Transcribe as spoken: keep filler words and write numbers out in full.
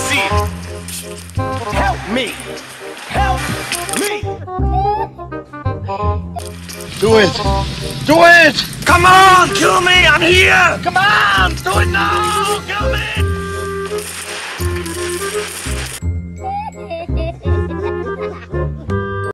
succeed. Help me! Help me! Do it! Do it! Come on, kill me! I'm here! Come on! Do it now! Kill me!